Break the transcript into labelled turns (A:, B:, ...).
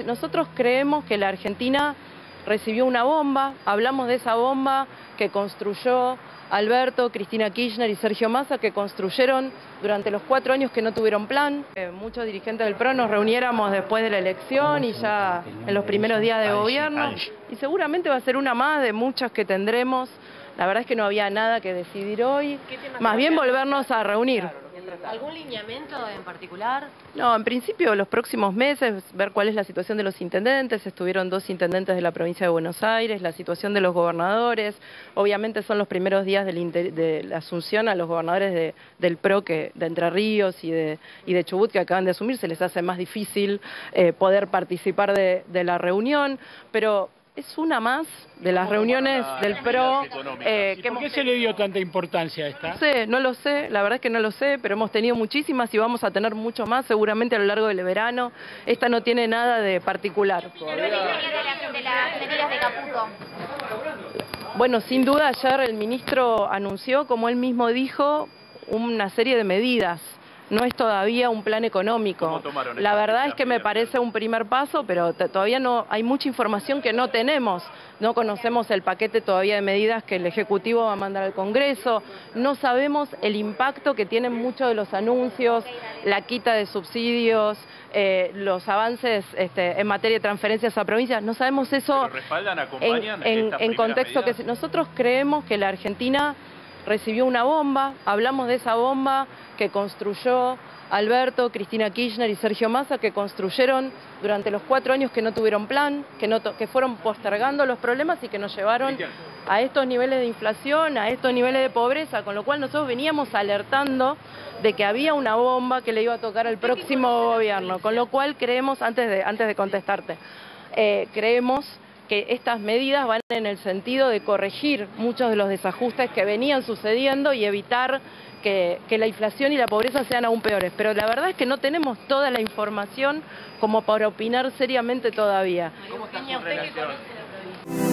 A: Nosotros creemos que la Argentina recibió una bomba, hablamos de esa bomba que construyó Alberto, Cristina Kirchner y Sergio Massa, que construyeron durante los 4 años que no tuvieron plan. Muchos dirigentes del PRO nos reuniéramos después de la elección y ya en los primeros días de gobierno, y seguramente va a ser una más de muchas que tendremos. La verdad es que no había nada que decidir hoy, más bien volvernos a reunir.
B: ¿Algún lineamiento en particular?
A: No, en principio los próximos meses, ver cuál es la situación de los intendentes. Estuvieron 2 intendentes de la provincia de Buenos Aires, la situación de los gobernadores. Obviamente son los primeros días de la asunción a los gobernadores del PRO, de Entre Ríos y de Chubut, que acaban de asumir. Se les hace más difícil poder participar de la reunión, pero es una más de las reuniones del PRO.
C: ¿Por qué se le dio tanta importancia a esta?
A: No lo sé, la verdad es que no lo sé, pero hemos tenido muchísimas y vamos a tener mucho más seguramente a lo largo del verano. Esta no tiene nada de particular.
D: ¿Pero qué de las medidas de Caputo?
A: Bueno, sin duda ayer el ministro anunció, como él mismo dijo, una serie de medidas. No es todavía un plan económico. La verdad es que me parece un primer paso, pero todavía no hay mucha información que no tenemos. No conocemos el paquete todavía de medidas que el Ejecutivo va a mandar al Congreso. No sabemos el impacto que tienen muchos de los anuncios, la quita de subsidios, los avances en materia de transferencias a provincias. No sabemos eso en contexto que nosotros creemos que la Argentina recibió una bomba, hablamos de esa bomba que construyó Alberto, Cristina Kirchner y Sergio Massa, que construyeron durante los 4 años que no tuvieron plan, que fueron postergando los problemas y que nos llevaron a estos niveles de inflación, a estos niveles de pobreza, con lo cual nosotros veníamos alertando de que había una bomba que le iba a tocar al próximo gobierno, con lo cual creemos, antes de contestarte, creemos que estas medidas van en el sentido de corregir muchos de los desajustes que venían sucediendo y evitar que la inflación y la pobreza sean aún peores. Pero la verdad es que no tenemos toda la información como para opinar seriamente todavía.
B: ¿Cómo está su relación?